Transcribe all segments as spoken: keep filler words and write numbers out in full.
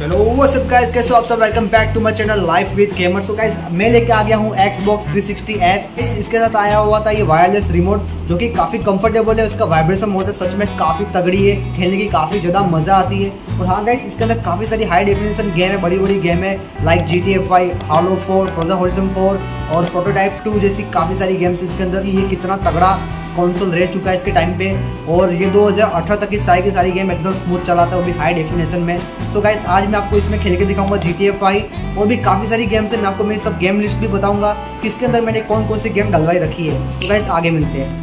चलो वो सब गाइस कैसे हो आप सब, welcome back to my channel life with gamers. तो गाइस मैं लेके आ गया हूँ Xbox थ्री सिक्सटी एस। इसके साथ आया हुआ था ये वायरलेस रिमोट जो कि काफ़ी कंफर्टेबल है। उसका वाइब्रेशन मोटर सच में काफ़ी तगड़ी है, खेलने की काफ़ी ज़्यादा मज़ा आती है। और हाँ गाइस, इसके अंदर काफ़ी सारी हाई डेफिनेशन गेम है, बड़ी बड़ी गेम है like G T A five, Halo four, Forza Horizon four और प्रोटोटाइप टू जैसी काफ़ी सारी गेम्स इसके अंदर। ये कितना तगड़ा कंसोल रह चुका है इसके टाइम पे, और ये दो हज़ार अठारह तक की सारी की सारी गेम एकदम स्मूथ चलाता है, वो भी हाई डेफिनेशन में। सो so गाइस, आज मैं आपको इसमें खेल के दिखाऊंगा जी टी ए फाइव और भी काफ़ी सारी गेम्स है। मैं आपको मेरी सब गेम लिस्ट भी बताऊंगा कि इसके अंदर मैंने कौन कौन सी गेम डलवाई रखी है। तो गाइस आगे मिलते हैं।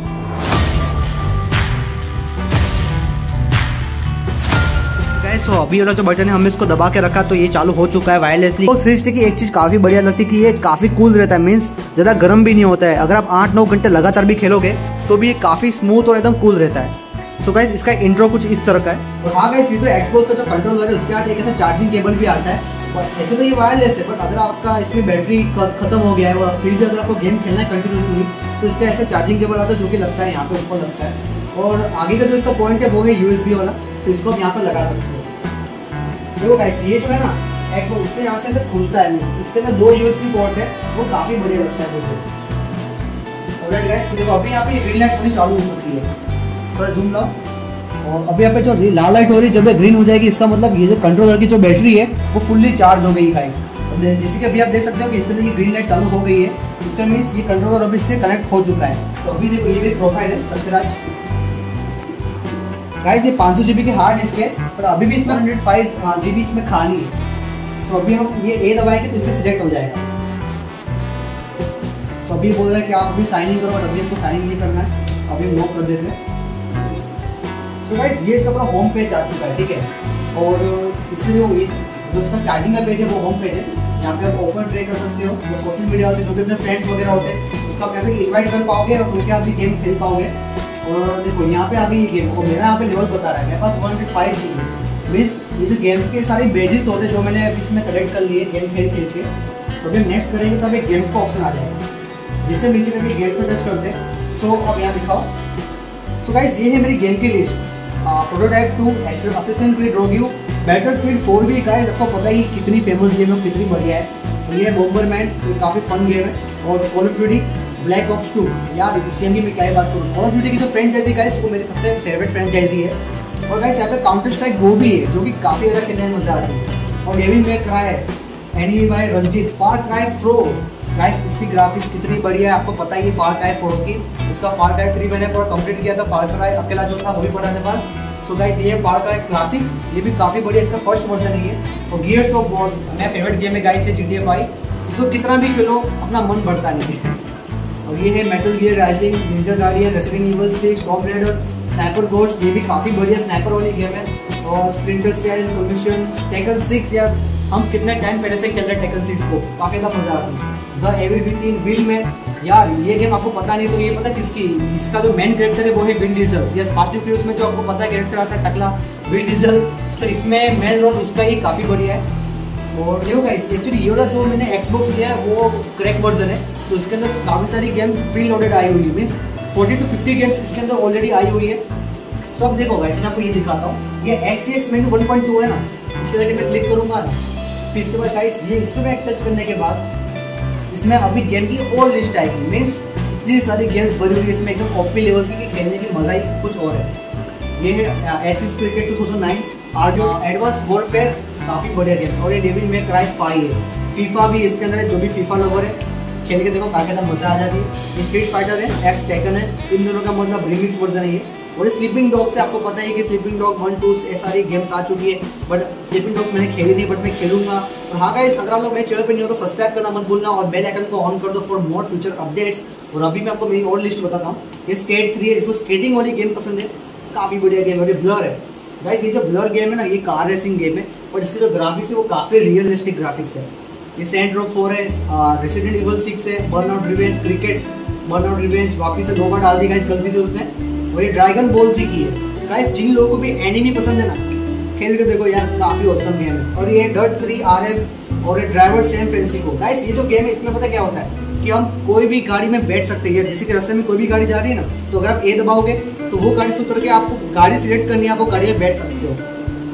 तो अभी वाला जो बटन है हमने इसको दबा के रखा तो ये चालू हो चुका है वायरलेसली। तो थ्री सिक्सटी की एक चीज काफी बढ़िया लगती है कि ये काफी कूल रहता है, मींस ज्यादा गर्म भी नहीं होता है। अगर आप आठ नौ घंटे लगातार भी खेलोगे तो भी ये काफी स्मूथ और एकदम कूल रहता है। सो गाइस, इसका इंट्रो कुछ इस तरह का है। और हाँ गाइस, ये जो Xbox का जो कंट्रोलर है उसके बाद एक ऐसा चार्जिंग केबल भी आता है। और ऐसे तो ये वायरलेस है, बट अगर आपका इसमें बैटरी खत्म हो गया है और फिर भी अगर आपको गेम खेलना है कंटिन्यूसली तो इसका ऐसा चार्जिंग केबल आता है जो कि लगता है यहाँ पे ऊपर लगता है। और आगे का जो इसका पॉइंट है वो है यू एस बी वाला, तो इसको आप यहाँ पर लगा सकते हो। देखो गाइस, ये जो है ना Xbox, इसके यहाँ से ऐसे खुलता है, इसके अंदर दो यूएसबी पोर्ट है, वो काफी बढ़िया लगता है देखो। और गाइस देखो, अभी यहाँ पे ग्रीन लाइट होनी चालू हो चुकी है, थोड़ा जूम लाओ। और अभी यहाँ पे जो लाल लाइट हो रही है, जब ये ग्रीन हो जाएगी इसका मतलब ये जो कंट्रोलर की जो बैटरी है वो फुल्ली चार्ज हो गई गाइस। जैसे कि अभी आप देख सकते हो कि इसके अंदर ये ग्रीन लाइट चालू हो गई है, इसका मीन्स ये कंट्रोलर अभी इससे कनेक्ट हो चुका है। तो अभी देखो, ये मेरी प्रोफाइल है सत्यराज गाइस। ये पाँच सौ जी बी की हार्ड डिस्क है, पर अभी भी इसमें हंड्रेड फाइव जी बी इसमें खाली है। तो अभी हम ये ए दबाएंगे तो इससे सिलेक्ट हो जाएगा। तो अभी बोल रहा है कि आप अभी साइन इन करो, बट अभी हमको साइन इन नहीं करना है, अभी हम लॉक कर देते हैं। तो गाइस, ये इसका पूरा होम पेज आ चुका है, ठीक है। और इसमें जो जो इसका स्टार्टिंग का पेज है वो होम पेज है। यहाँ पे आप ओपन ट्रे कर सकते हो, जो सोशल मीडिया होते हैं, जो भी अपने फ्रेंड्स वगैरह होते हैं उसको आप यहाँ पे इन्वाइट कर पाओगे और उनके साथ भी गेम खेल पाओगे। और देखो यहाँ पे आ गई ये गेम, और मेरा यहाँ पे लेवल बता रहा है, मेरे पास one hundred five G B. Means ये जो गेम्स के सारे बेजिस होते हैं जो मैंने अभी इसमें कलेक्ट कर लिए गेम खेल खेल के, तो अभी नेक्स्ट करेंगे तो अभी गेम्स का ऑप्शन आ जाएगा, जिससे नीचे करके गेम पर टच करते हैं। सो अब यहाँ दिखाओ। सो गाइस, ये है मेरी गेम की list. Prototype two, assistant creed rogue, Battlefield four भी गाइस आपको पता ही कितनी फेमस गेम है, कितनी बढ़िया है। ये है बॉम्बरमैन, ये काफ़ी फन गेम है। और Call of Duty Black Ops two, यार इस गेम की मैं क्या बात करूँ। कॉल ऑफ ड्यूटी की जो फ्रेंचाइजी गाइस वो मेरी सबसे फेवरेट फ्रेंचाइजी है। और गाइस यहाँ पे काउंटर स्ट्राइक वो भी है जो कि काफ़ी ज़्यादा खेलने में मजा आती है। और Devil May Cry, enemy by रंजीत, फार क्राई फोर गाइस, इसकी ग्राफिक्स कितनी बढ़िया है, आपको पता ही है फार क्राई फोर की। इसका फार क्राई थ्री मैंने पूरा कंप्लीट किया था, फार क्राई अकेला जो था वो भी पड़ा मेरे पास। सो गाइस, ये है फार क्राई क्लासिक, ये भी काफ़ी बढ़िया, इसका फर्स्ट वर्जन है ये। और गियर्स ऑफ वॉर मेरा फेवरेट गेम है गाइस, ये जी टी ए फाइव, इसको कितना भी खेलो अपना मन बढ़ता नहीं है। और ये है Metal Gear Rising, ninja guardian, Resident Evil six, Tomb Raider, sniper ghost, ये भी काफ़ी बढ़िया स्नाइपर वाली गेम है। और Splinter Cell, commission, Tekken six, यार हम कितने टाइम पहले से खेल रहे हैं टेकन सिक्स को, काफ़ी ज़्यादा मजा आती है। The evil within, will man, यार ये गेम आपको पता नहीं तो ये पता किसकी, इसका जो मेन कैरेक्टर है वो है Vin Diesel. Yes, fast and furious में जो आपको पता है कैरेक्टर आता है टकला विन डीजल, सर इसमें मेन रोल उसका ही काफ़ी बढ़िया है। और देखो गाइस, एक्चुअली ये वाला जो मैंने Xbox लिया है वो क्रैक वर्जन है, तो इसके अंदर काफ़ी सारी गेम प्री लोडेड आई हुई है, means forty two fifty games इसके अंदर ऑलरेडी आई हुई है। सो अब देखो गाइस, मैं आपको ये दिखाता हूँ, ये X C X menu one point two है ना, इस पर मैं क्लिक करूँगा, फिर इसके बाद गाइस ये इस पर मैं टच करने के बाद इसमें अभी गेम की और लिस्ट आएगी। मीन्स इतनी सारी गेम्स भरी हुई है इसमें, एकदम ओपी लेवल की, कि खेलने की मजा ही कुछ और है। ये है Ashes cricket two thousand nine, आर्डियो एडवांस वॉरफेयर, काफ़ी बढ़िया गेम। और ये डेविल मे क्राई फाइव है, फीफा भी इसके अंदर है, जो भी फीफा लवर है खेल के देखो काफ़ी ज़्यादा मजा आ जाती है। स्ट्रीट फाइटर है, एक्स टेकन है, इन दोनों का मतलब रिमिक्स वर्जन है ये। और स्लीपिंग डॉग से आपको पता है कि स्लीपिंग डॉग वन टू ये सारी गेम्स आ चुकी है, बट स्लीपिंग डॉग्स मैंने खेली नहीं, बट मैं खेलूंगा। और हाँ गाइस, अगर आप लोग मेरे चैनल पर नहीं हो तो सब्सक्राइब करना मत भूलना और बेल आइकन को ऑन कर दो फॉर मोर फ्यूचर अपडेट्स। और अभी मैं आपको मेरी और लिस्ट बताता हूँ। ये स्केट थ्री है, इसको स्केटिंग वाली गेम पसंद है, काफ़ी बढ़िया गेम है। और ये ब्लर है गाइस, ये जो ब्लर गेम है ना, ये कार रेसिंग गेम है, पर इसके जो ग्राफिक्स है वो काफ़ी रियलिस्टिक ग्राफिक्स है। ये सेंट रो फोर है, रेसिडेंट इविल सिक्स है, burnout revenge, cricket burnout revenge वापिस से दो बार डाल दी गाइस गलती से उसने। और ये ड्रैगन बॉल सी की है गाइस, जिन लोगों को भी एनिमी पसंद है ना, खेल के देखो यार, काफ़ी औसम गेम है। और ये डर्ट थ्री आर एफ और ये ड्राइवर सैम फ्रांसिस्को गाइस, ये जो गेम है इसमें पता क्या होता है कि हम कोई भी गाड़ी में बैठ सकते हैं। जैसे कि रास्ते में कोई भी गाड़ी जा रही है ना, तो अगर आप ए दबाओगे तो वो गाड़ी से उतर के आपको गाड़ी सिलेक्ट करनी है, आप वो गाड़ी में बैठ सकते हो।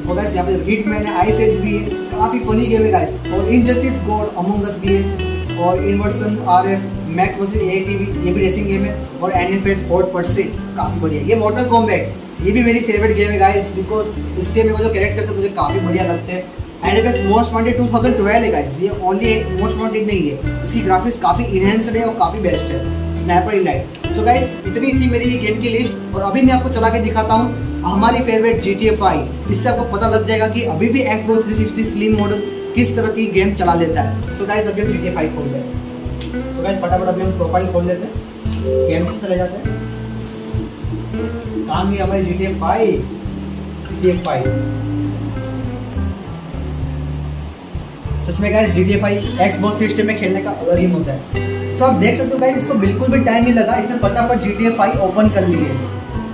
और गाइस यहाँ पे हिट्समैन है, आइस एज भी है, काफ़ी फनी गेम है गाइस। और इनजस्टिस गॉड, अमंग अस भी है, और inversion R F, max versus A T V, ये भी रेसिंग गेम है, और N F S hot percent काफ़ी बढ़िया। ये मॉर्टल कॉम्बैट, ये भी मेरी फेवरेट गेम है गाइस, बिकॉज इसके मेरे को जो कैरेक्टर्स है मुझे काफ़ी बढ़िया लगते हैं। N F S most wanted two thousand twelve है गाइस, ये ओनली मोस्ट वांटेड नहीं है, इसकी ग्राफिक्स काफ़ी इनहेंस्ड है और काफ़ी बेस्ट है। Snapper elite. सो गाइस इतनी थी मेरी ये गेम की लिस्ट, और अभी मैं आपको चला के दिखाता हूँ हमारी favourite G T A five. इससे आपको पता लग जाएगा कि अभी भी Xbox three sixty slim model किस तरह की गेम चला लेता है। सो गाइस अभी हम जी टी ए फाइव खोलते हैं। तो गाइस फटाफट अभी हम प्रोफाइल खोल लेते हैं, गेम में चले जाते हैं। काम ही हमारी G T A five, G T A five. सच में guys G T A five Xbox three sixty में खेलने का अलग ही मजा है। तो आप देख सकते हो गाइस, इसको बिल्कुल भी टाइम नहीं लगा, इसने फटाफट G T A five open कर ली है।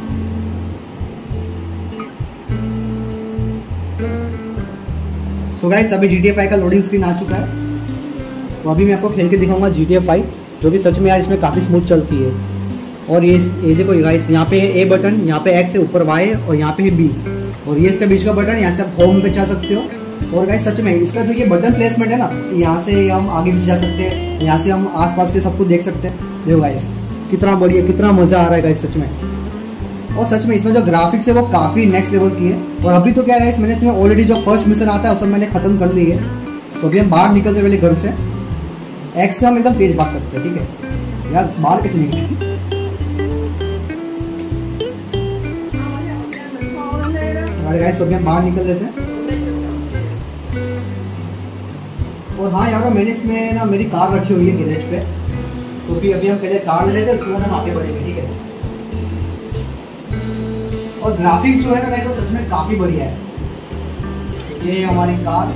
सो गाइस अभी जी टी ए फाइव का लोडिंग स्क्रीन आ चुका है, तो अभी मैं आपको खेल के दिखाऊंगा जी टी ए फाइव, जो कि सच में यार इसमें काफ़ी स्मूथ चलती है। और ये ये देखो गाइस, यहाँ पे है ए बटन, यहाँ पे एक्स है, ऊपर वाई है, और यहाँ पे है बी, और ये इसका बीच का बटन, यहाँ से आप होम पे जा सकते हो। और गाइस सच में इसका जो ये बटन प्लेसमेंट है ना, यहाँ से हम आगे पीछे जा सकते हैं, यहाँ से हम आसपास के सबको देख सकते हैं। देखो गाइस कितना बढ़िया, कितना मज़ा आ रहा है गाइस सच में। और सच में इसमें जो ग्राफिक्स है वो काफ़ी नेक्स्ट लेवल की है। और अभी तो क्या है, मैंने इसमें ऑलरेडी जो फर्स्ट मिशन आता है उस सब मैंने ख़त्म कर ली है। तो अभी हम बाहर निकलते पहले घर से, एक्स से हम एकदम तेज भाग सकते हैं, ठीक है यार। बाहर कैसे निकले, गाइस अभी हम बाहर निकल लेते हैं। और हाँ यार, मैंने इसमें ना मेरी कार रखी हुई है गैरेज पे, तो फिर अभी हम पहले कार ले लेते हैं, उसके बाद हम आगे बढ़ेंगे, ठीक है। और ग्राफिक्स जो है ना गाइस वो सच में काफ़ी बढ़िया है। ये हमारी कार,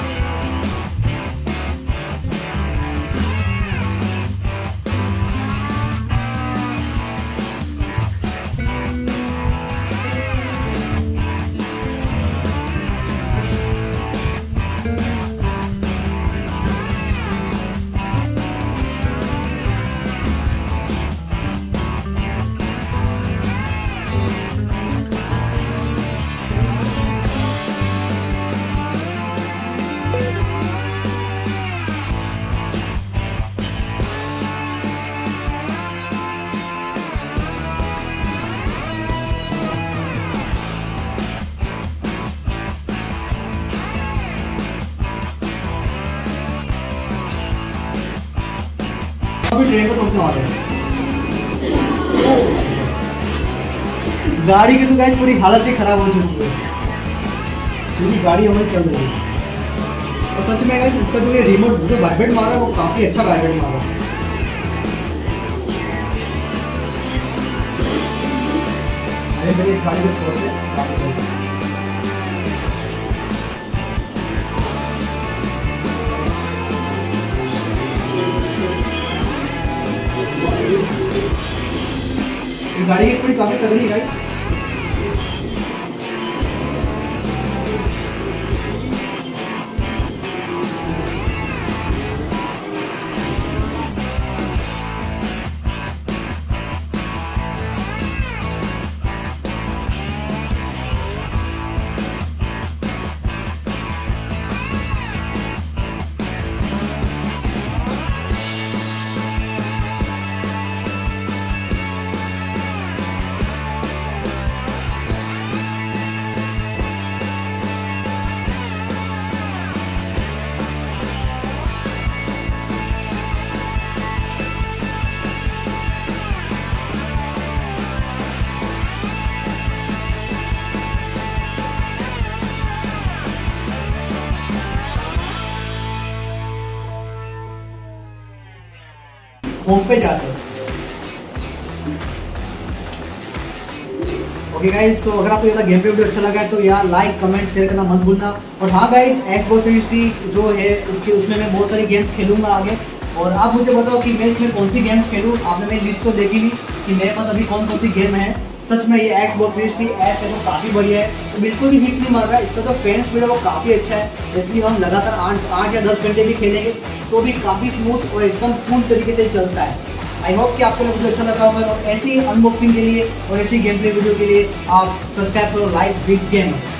अभी ट्रेन को ठोकने वाले हैं। गाड़ी की तो गाइस पूरी हालत ही खराब हो चुकी है, क्योंकि गाड़ी हमारी चल रही है। और सच में गाइस इसका जो ये रिमोट जो वाइब्रेट मारा वो काफी अच्छा वाइब्रेट मारा। अरे मेरे इस गाड़ी को छोड़ दे। गाड़ी की स्पीड काफी तगड़ी है गाइस। होम पे जाते हैं। ओके गाइस, तो अगर आपको ये गेम पे वीडियो अच्छा लगा है तो यार लाइक कमेंट शेयर करना मत भूलना। और हाँ गाइस, Xbox थ्री सिक्सटी जो है उसके उसमें मैं बहुत सारी गेम्स खेलूंगा आगे। और आप मुझे बताओ कि मैं इसमें कौन सी गेम्स खेलूँ। आपने मेरी लिस्ट तो देखी ली कि मेरे पास अभी कौन कौन सी गेम है। सच में ये Xbox थ्री सिक्सटी एस है वो काफ़ी बढ़िया है, तो बिल्कुल भी हिट नहीं मार रहा है। इसका जो फैन स्पीड है वो काफ़ी अच्छा है, इसलिए हम लगातार आठ आठ या दस घंटे भी खेलेंगे तो भी काफ़ी स्मूथ और एकदम फुल तरीके से चलता है। आई होप कि आपको वीडियो अच्छा लगा होगा। और ऐसी अनबॉक्सिंग के लिए और ऐसी गेम प्ले वीडियो के लिए आप सब्सक्राइब करो लाइव विद गेम।